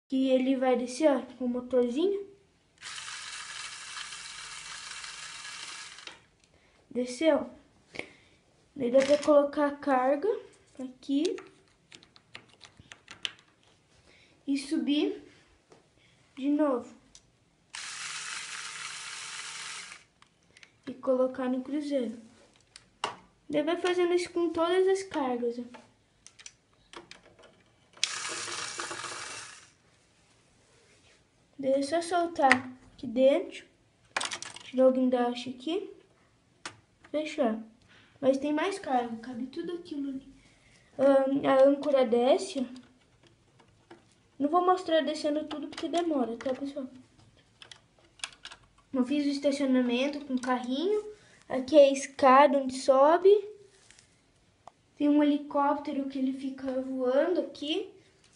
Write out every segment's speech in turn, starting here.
que ele vai descer, ó, com o motorzinho. Desceu. Daí dá pra colocar a carga aqui e subir de novo. E colocar no cruzeiro. Daí vai fazendo isso com todas as cargas, ó. Daí é só soltar aqui dentro, tirar o guindaste aqui, fechar. Mas tem mais carga, cabe tudo aquilo ali. A âncora desce, ó. Não vou mostrar descendo tudo porque demora, tá, pessoal? Eu fiz o estacionamento com carrinho. Aqui é a escada onde sobe. Tem um helicóptero que ele fica voando aqui.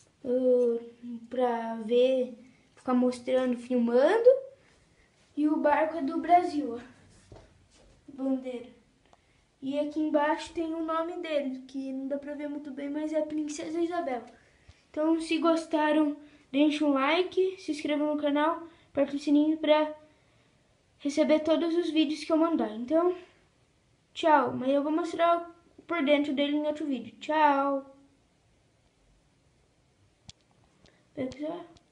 Pra ver, ficar mostrando, filmando. E o barco é do Brasil, ó. Bandeira. E aqui embaixo tem o nome dele, que não dá pra ver muito bem, mas é Princesa Isabel. Então, se gostaram, deixem um like, se inscrevam no canal, apertem o sininho pra receber todos os vídeos que eu mandar. Então, tchau. Mas eu vou mostrar por dentro dele em outro vídeo. Tchau.